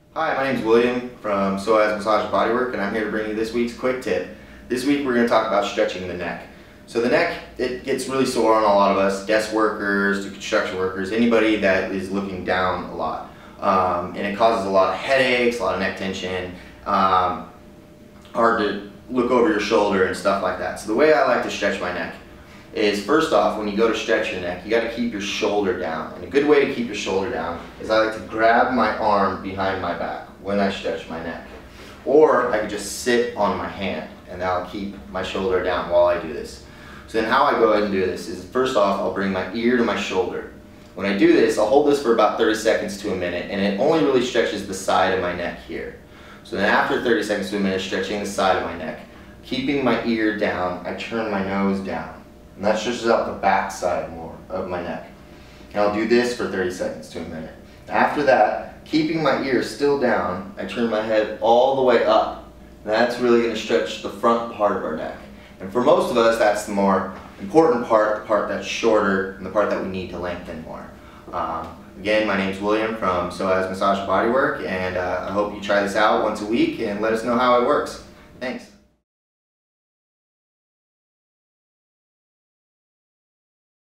Hi, my name is William from Psoas Massage Bodywork, and I'm here to bring you this week's quick tip. This week we're going to talk about stretching the neck. So the neck, it gets really sore on a lot of us, desk workers to construction workers, anybody that is looking down a lot. And it causes a lot of headaches, a lot of neck tension, hard to look over your shoulder and stuff like that. So the way I like to stretch my neck is, first off, when you go to stretch your neck, you got to keep your shoulder down. And a good way to keep your shoulder down is I like to grab my arm behind my back when I stretch my neck. Or I could just sit on my hand and that'll keep my shoulder down while I do this. So then how I go ahead and do this is, first off, I'll bring my ear to my shoulder. When I do this, I'll hold this for about 30 seconds to a minute, and it only really stretches the side of my neck here. So then after 30 seconds to a minute, stretching the side of my neck, keeping my ear down, I turn my nose down. And that stretches out the back side more of my neck. And I'll do this for 30 seconds to a minute. After that, keeping my ear still down, I turn my head all the way up. And that's really going to stretch the front part of our neck. And for most of us, that's the more important part, the part that's shorter, and the part that we need to lengthen more. Again, my name is William from Psoas Massage Bodywork, and I hope you try this out once a week and let us know how it works. Thanks.